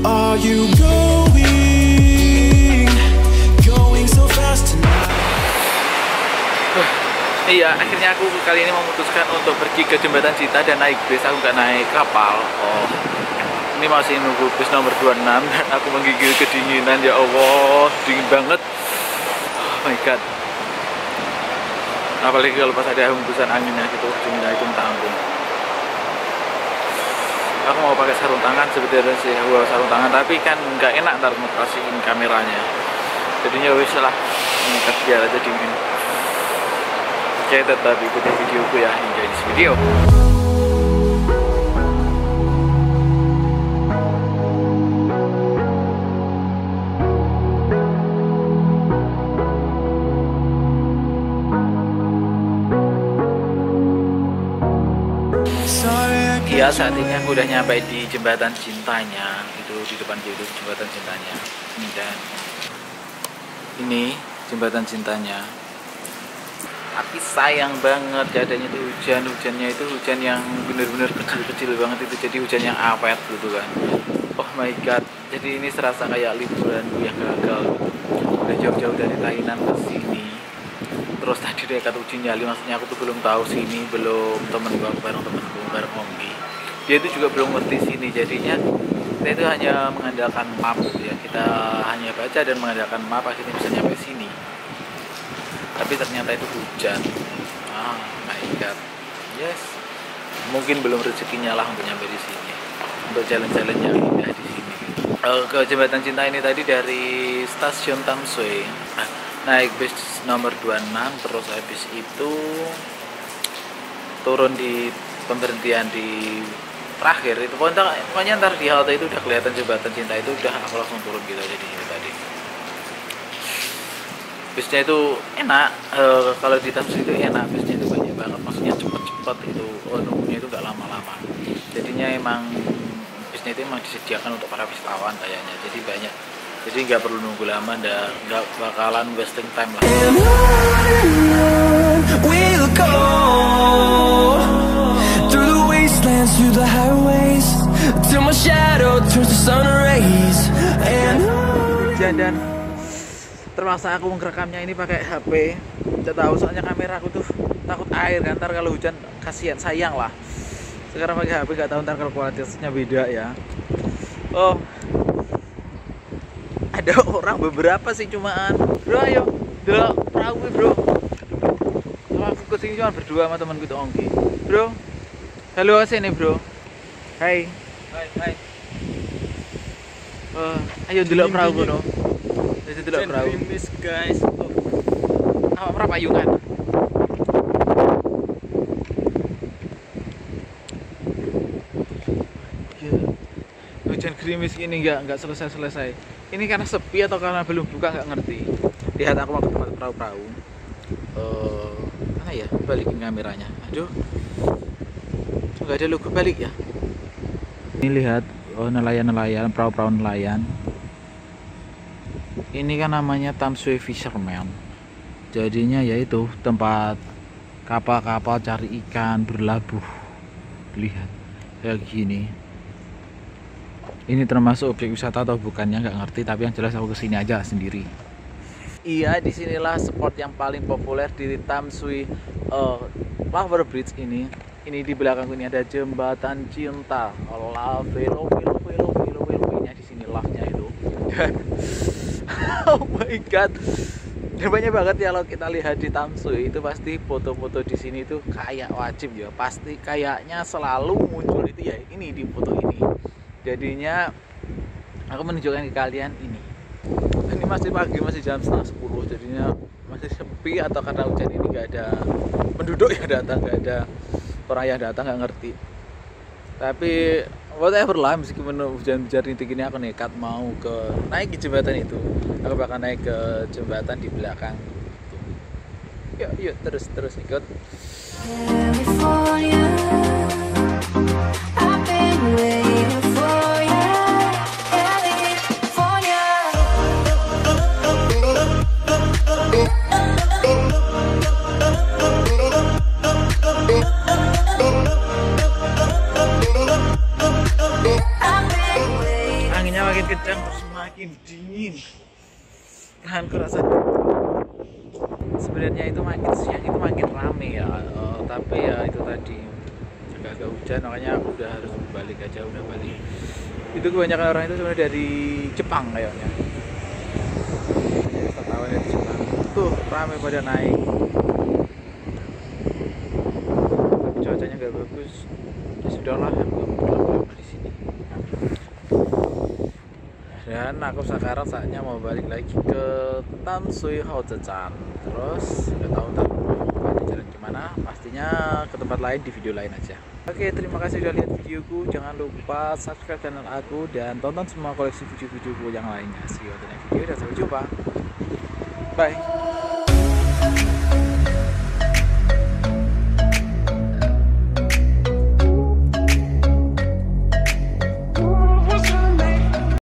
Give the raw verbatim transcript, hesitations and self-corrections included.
are you going, going so fast tonight? Iya, akhirnya aku kali ini memutuskan untuk pergi ke Jembatan Cinta dan naik bis. Aku nggak naik kapal. Oh, ini masih nunggu bis nomor dua puluh enam dan aku menggigil kedinginan. Ya Allah, dingin banget. Oh my god. Apalagi kalau pas ada hembusan anginnya gitu, dinginnya itu minta ampun. Aku mau pakai sarung tangan sebenarnya sih, aku bawa sarung tangan, tapi kan nggak enak ntar ngoperasiin kameranya. Jadinya wis lah, ini biar aja dingin. Oke, tetap ikuti videoku ya, enjoy this video. Iya, saat ini aku udah nyampe di Jembatan Cintanya, itu di depan itu Jembatan Cintanya. Ini dan ini Jembatan Cintanya. Tapi sayang banget keadaannya itu hujan, hujannya itu hujan yang bener-bener kecil-kecil banget itu, jadi hujan yang awet gitu kan. Oh my god, jadi ini serasa kayak liburanku yang gagal gitu. Udah jauh-jauh dari Thailand ke sini, terus tadi dekat uji nyali, maksudnya aku tuh belum tahu sini, belum temen gua bareng temenku bareng Onggi, dia itu juga belum ngerti sini, jadinya kita itu hanya mengandalkan map gitu ya, kita hanya baca dan mengandalkan map akhirnya bisa nyampe sini. Tapi ternyata itu hujan. Ah, my god. Yes. Mungkin belum rezekinya lah untuk nyampe di sini. Untuk jalan-jalan yang indah di sini. Uh, ke Jembatan Cinta ini tadi dari stasiun Tamsui. Nah, naik bis nomor dua puluh enam, terus habis itu turun di pemberhentian di terakhir itu. Pokoknya, pokoknya ntar di halte itu udah kelihatan Jembatan Cinta itu, udah aku langsung turun gitu aja di sini tadi. Bisnya itu enak, e, kalau di Tamsui itu enak, bisnya itu banyak banget, maksudnya cepet-cepet itu, oh, nunggunya itu gak lama-lama. Jadinya emang bisnya itu emang disediakan untuk para wisatawan kayaknya, jadi banyak, jadi nggak perlu nunggu lama dan nggak bakalan wasting time lah. Dan terpaksa aku ngerekamnya ini pakai H P. Tidak tahu soalnya kamera aku tuh takut air kan, ntar kalau hujan kasihan, sayang lah. Sekarang pakai H P, gak tahu ntar kalau kualitasnya beda ya. Oh, ada orang beberapa sih cuman. Bro ayo, delok perahu bro. Sama aku kesini cuma berdua sama temanku tuh Ongki. Bro, halo sini bro. Hai. Hai hai. Uh, ayo delok perahu no. Itu delok perahu. Guys. Oh. Apa perahu payungan? Hujan gerimis ini nggak nggak selesai selesai. Ini karena sepi atau karena belum buka nggak ngerti. Lihat aku mau ke tempat perahu-perahu. Uh, mana ya? Balikin kameranya. Aduh, nggak ada logo balik ya. Ini lihat, oh, nelayan-nelayan, perahu-perahu nelayan. Ini kan namanya Tamsui Fisherman. Jadinya yaitu tempat kapal-kapal cari ikan berlabuh. Lihat kayak gini. Ini termasuk objek wisata atau bukannya nggak ngerti, tapi yang jelas aku kesini aja sendiri. Iya, disinilah spot yang paling populer di Tamsui uh, Flower Bridge ini. Ini di belakangku ini ada Jembatan Cinta. Love, velo, velo, velo, velo, velo. Ini di sini love-nya itu. Oh my god. Dan banyak banget ya kalau kita lihat di Tamsui itu pasti foto-foto di sini itu kayak wajib ya. Pasti kayaknya selalu muncul itu ya ini di foto ini. Jadinya aku menunjukkan ke kalian ini. Ini masih pagi, masih jam setengah sepuluh, jadinya masih sepi atau karena hujan ini nggak ada penduduk yang datang, nggak ada orang yang datang, nggak ngerti. Tapi whatever lah, meskipun hujan-hujan rintik ini aku nekat mau ke naik ke jembatan itu. Aku bakal naik ke jembatan di belakang. Yuk, yuk terus terus ikut. nahanku rasa. Sebenarnya itu makin siang itu makin rame ya, uh, tapi ya itu tadi agak-agak hujan, makanya aku udah harus balik aja, udah balik. Itu kebanyakan orang itu sebenarnya dari Jepang kayaknya. Wisatawan dari Jepang. Tuh rame pada naik. Tapi cuacanya nggak bagus. Ya sudahlah, aku pulang di sini. Dan aku sekarang saatnya mau balik lagi ke Tansui Houzechan. Terus nggak tahu ntar mau ada jalan gimana. Pastinya ke tempat lain di video lain aja. Oke, terima kasih sudah lihat videoku. Jangan lupa subscribe channel aku dan tonton semua koleksi video-videoku yang lainnya. See you on the next video dan sampai jumpa. Bye.